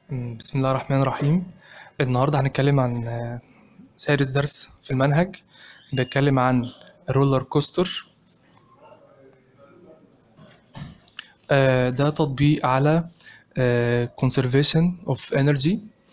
بسم الله الرحمن الرحيم. النهاردة هنتكلم عن سادس درس في المنهج. بيتكلم عن الرولر كوستر. ده تطبيق على conservation of energy.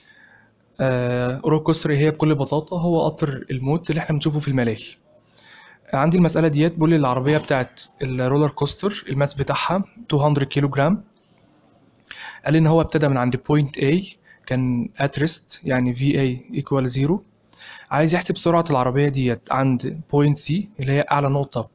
رولر كوستر هي بكل بساطة هو قطر الموت اللي احنا بنشوفه في الملاهي. عندي المسألة ديت بقول لي العربية بتاعت الرولر كوستر الماس بتاعها 200 كيلو جرام. قال لي ان هو ابتدى من عند point A كان at rest يعني VA equal 0. عايز يحسب سرعة العربية ديت عند point C اللي هي أعلى نقطة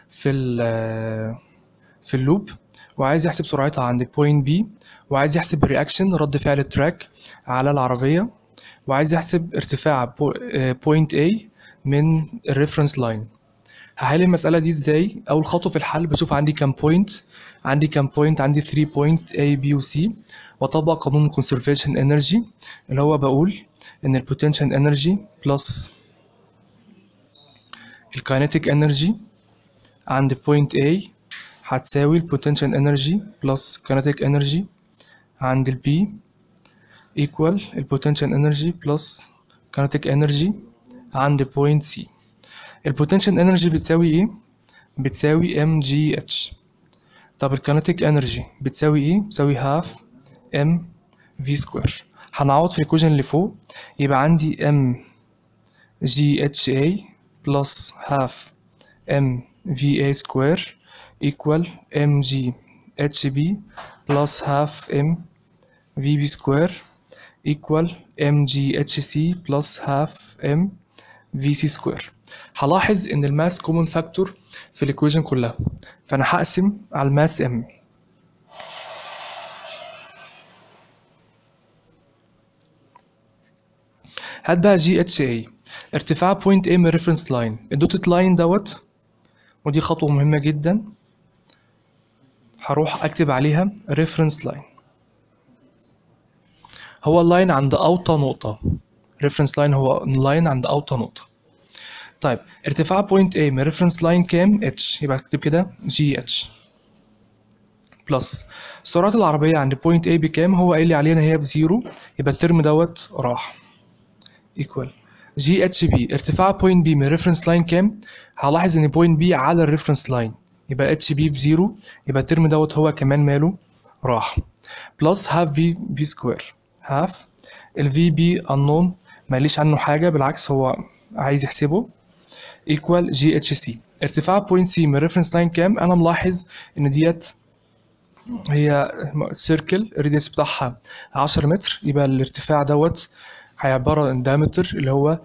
في اللوب، وعايز يحسب سرعتها عند point B، وعايز يحسب الرياكشن رد فعل التراك على العربية، وعايز يحسب ارتفاع point A من الريفرنس لاين. هحل المسألة دي ازاي؟ أول خطوة في الحل بشوف عندي كام بوينت. عندي 3 بوينت A B و C، وأطبق قانون conservation energy اللي هو بقول إن ال potential energy plus ال kinetic energy عند point A هتساوي ال potential energy plus kinetic energy عند ال B equal ال potential energy plus kinetic energy عند point C. ال potential energy بتساوي ايه؟ بتساوي mgh. طب ال kinetic energy بتساوي ايه؟ بتساوي half mv square. هنعوض في الإيكويشن اللي فوق، يبقى عندي mgha plus half mva square equal mghb plus half mvb square equal mghc plus half mvc square. هلاحظ ان الماس كومن فاكتور في الايكويشن كلها، فانا هقسم على الماس m. هات بقى GHA ارتفاع بوينت A من الريفرنس لاين، الدوتد لاين دوت، ودي خطوة مهمة جدا هروح اكتب عليها ريفرنس لاين. هو اللاين عند اوطى نقطة، ريفرنس لاين هو لاين عند اوطى نقطة. طيب ارتفاع بوينت A من الريفرنس لاين كام؟ H، يبقى اكتب كده GH بلس سرعة العربية عند بوينت A بكام؟ هو قايل لي علينا هي بزيرو، يبقى الترم دوت راح equal GHB ارتفاع بوينت B من الريفرنس لاين كام؟ هلاحظ ان بوينت B على الريفرنس لاين، يبقى HB بزيرو، يبقى الترم دوت هو كمان ماله راح، بلس هاف في سكوير. هاف ال VB unknown ماليش عنه حاجة، بالعكس هو عايز يحسبه equal GHC ارتفاع بوينت C من الريفرنس لاين كام؟ انا ملاحظ ان ديت هي سيركل الريديوس بتاعها 10 متر، يبقى الارتفاع دوت هيعبر عن diameter اللي هو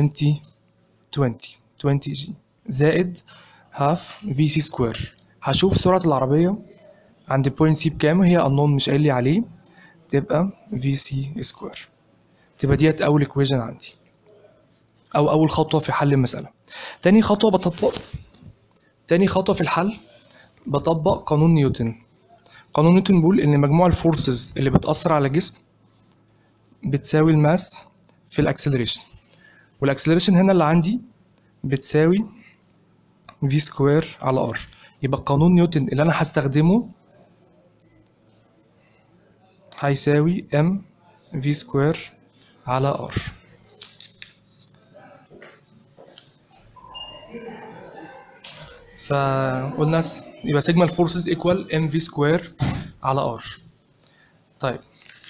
20 جي زائد هاف في سي سكوير. هشوف سرعة العربية عند بوينت سي بكام، هي unknown مش قايل لي عليه، تبقى في سي سكوير. تبقى ديت أول equation عندي أو أول خطوة في حل المسألة. تاني خطوة في الحل بطبق قانون نيوتن. قانون نيوتن بيقول إن مجموع الفورسز اللي بتأثر على جسم بتساوي الماس في الاكسلريشن، والاكسلريشن هنا اللي عندي بتساوي في سكوير على ار. يبقى قانون نيوتن اللي انا هستخدمه هيساوي ام في سكوير على ار. فقلنا يبقى سيجما الفورسز ايكوال ام في سكوير على ار. طيب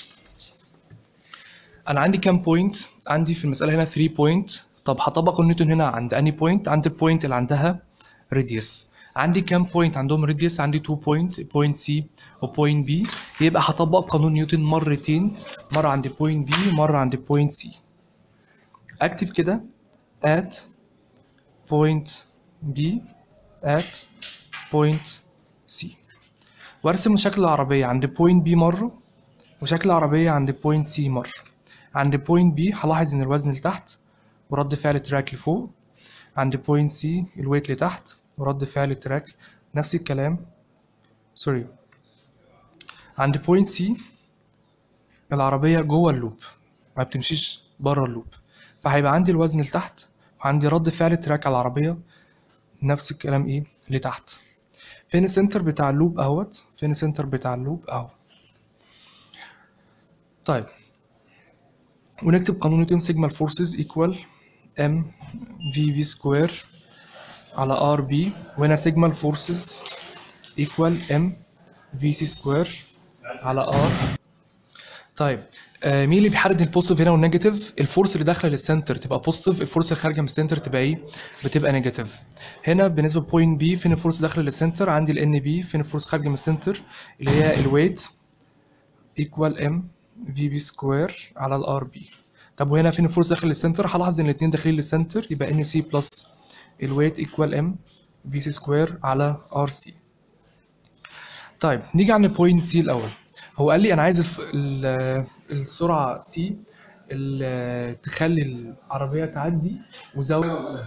انا عندي كام بوينت؟ عندي في المساله هنا 3 بوينت. طب هطبق نيوتن هنا عند اني بوينت؟ عند البوينت اللي عندها راديوس. عندي كام بوينت عندهم راديوس؟ عندي 2 بوينت، بوينت سي وبوينت بي. يبقى هطبق قانون نيوتن مرتين، مره عند بوينت بي ومره عند بوينت سي. اكتب كده at point B at point C، وارسم شكل العربيه عند بوينت B مره وشكل العربيه عند بوينت C مره. عند بوينت B هلاحظ ان الوزن لتحت ورد فعل التراك لفوق، عند بوينت C الويت لتحت ورد فعل التراك نفس الكلام. سوري، عند بوينت C العربية جوه اللوب ما بتمشيش بره اللوب، فهيبقى عندي الوزن لتحت وعندي رد فعل التراك على العربية نفس الكلام ايه لتحت. فين السنتر بتاع اللوب اهوت؟ فين السنتر بتاع اللوب اهو. طيب ونكتب قانون نيوتن سيجما الفورسز ايكوال ام في بي سكوير على ار بي، وهنا سيجما الفورسز ايكوال ام في سي سكوير على ار. طيب مين اللي بيحدد البوزيتيف هنا والنيجاتيف؟ الفورس اللي داخله للسنتر تبقى بوزيتيف، الفورس اللي خارجه من السنتر تبقى ايه؟ بتبقى نيجاتيف. هنا بالنسبه لبوينت بي فين الفورس داخله للسنتر؟ عندي الان بي. فين الفورس خارجه من السنتر؟ اللي هي الويت ايكوال ام في بي سكوير على الار بي. طب وهنا فين الفورس داخل للسنتر؟ هلاحظ ان الاثنين داخلين للسنتر، يبقى ان سي بلس الويت ايكوال ام في سي سكوير على ار سي. طيب نيجي عند البوينت سي الاول. هو قال لي انا عايز السرعه سي اللي تخلي العربيه تعدي وزاويه.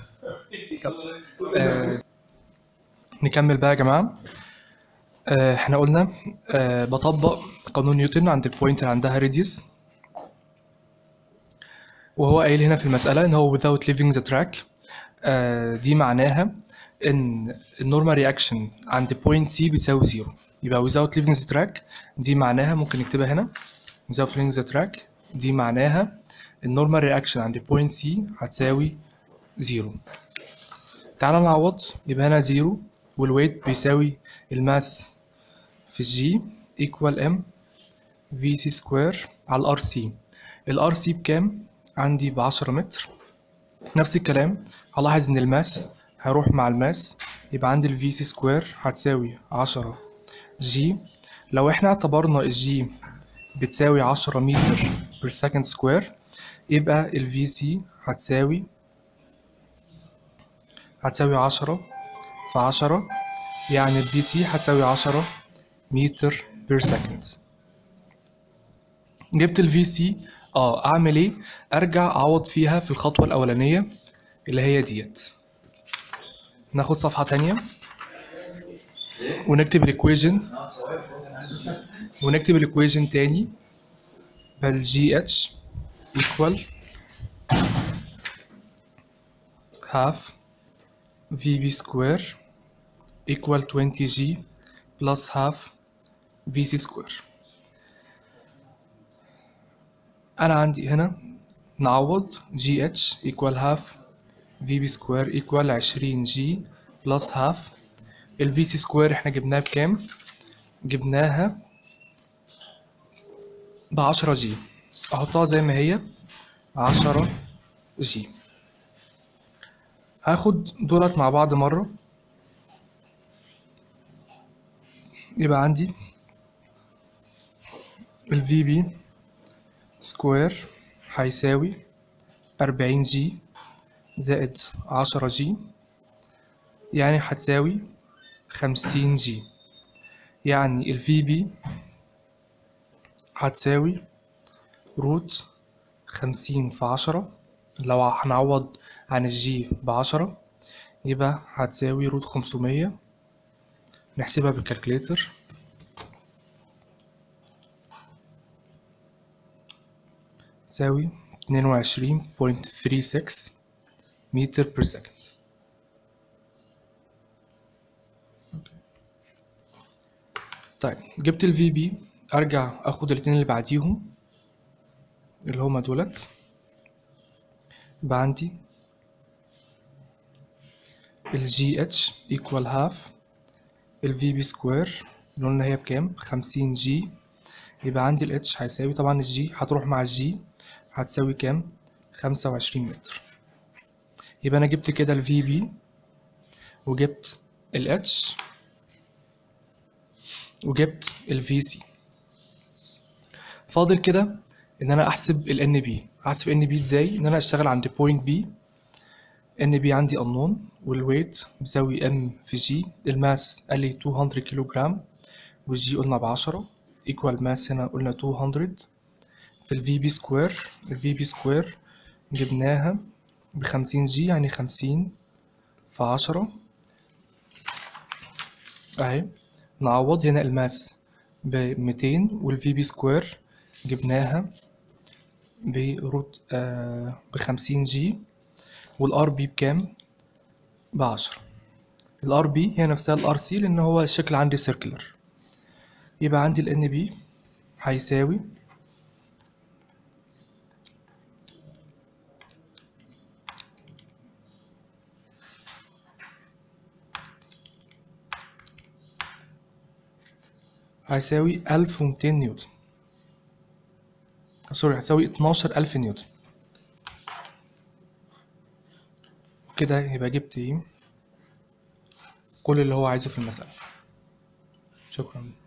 نكمل بقى يا جماعه. احنا قلنا بطبق قانون نيوتن عند البوينت اللي عندها راديوس، وهو قايل هنا في المساله ان هو without leaving the track. دي معناها ان النورمال رياكشن عند بوينت سي بتساوي زيرو. يبقى without leaving the track دي معناها ممكن نكتبها هنا without leaving the track، دي معناها النورمال رياكشن عند بوينت سي هتساوي زيرو. تعالى نعوض. يبقى هنا زيرو والويت بيساوي الماس في الجي equal ام في سي سكوير على الار سي. الار سي بكام؟ عندي ب10 متر. نفس الكلام هلاحظ ان الماس هيروح مع الماس، يبقى عندي الفي سي سكوير هتساوي 10 جي. لو احنا اعتبرنا الجي بتساوي 10 متر بير سكند سكوير، يبقى الفي سي هتساوي 10 في 10، يعني الفي سي هتساوي 10 متر بير سكند. جبت الفي سي، اعمل ايه؟ ارجع اعوض فيها في الخطوه الاولانيه اللي هي ديت. ناخد صفحه تانية ونكتب الايكويجن تاني. بالجي اتش equal half VB square equal 20G plus half VC square. أنا عندي هنا نعوض GH equal half VB square equal 20G plus half ال VC square احنا جبناها بكام؟ جبناها ب10G. أحطها زي ما هي 10G. هاخد دولت مع بعض مرة، يبقى عندي ال VB سكوير هيساوي 40G زائد 10G، يعني هتساوي 50G. يعني ال VB هتساوي روت 50 في 10. لو هنعوض عن الجي ب10 يبقى هتساوي روت 500. نحسبها بالكالكليتر. تساوي 22.36 متر بير سكند. طيب جبت ال VB، ارجع اخد الاتنين اللي بعديهم اللي هما دولت. يبقى عندي ال GH equal half ال VB سكوير اللي قلنا هي بكام؟ 50G. يبقى عندي ال H هيساوي، طبعا الجي هتروح مع الجي هتساوي كام؟ 25 متر. يبقى أنا جبت كده ال VB وجبت ال H وجبت ال VC. فاضل كده إن أنا أحسب ال NB. أحسب NB إزاي؟ إن أنا أشتغل عند بوينت B. NB عندي unknown والويت بيساوي M في G. الماس قال لي 200 كيلو جرام والجي قلنا ب10 equal ماس هنا قلنا 200 في ال VB سكوير. ال VB سكوير جبناها ب50G يعني 50 في 10 اهي. نعوض هنا الماس ب200 وال VB سكوير جبناها بروت ب50G والار بي بكام؟ ب10. الار بي هي نفسها الار سي لان هو الشكل عندي سيركلر. يبقى عندي ال NB هيساوي هيساوي 1200 نيوتن، سوري هيساوي 12000 نيوتن. كده يبقى جبت ايه كل اللي هو عايزه في المسألة. شكرا.